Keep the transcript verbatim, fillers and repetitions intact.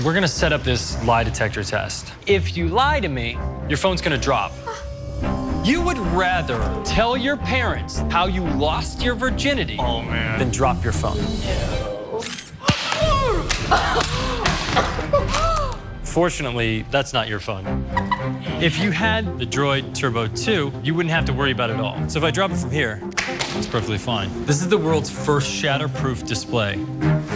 we're gonna set up this lie detector test. If you lie to me, your phone's gonna drop. You would rather tell your parents how you lost your virginity oh, man. than drop your phone. Fortunately, that's not your phone. If you had the Droid Turbo two, you wouldn't have to worry about it at all. So if I drop it from here, it's perfectly fine. This is the world's first shatterproof display.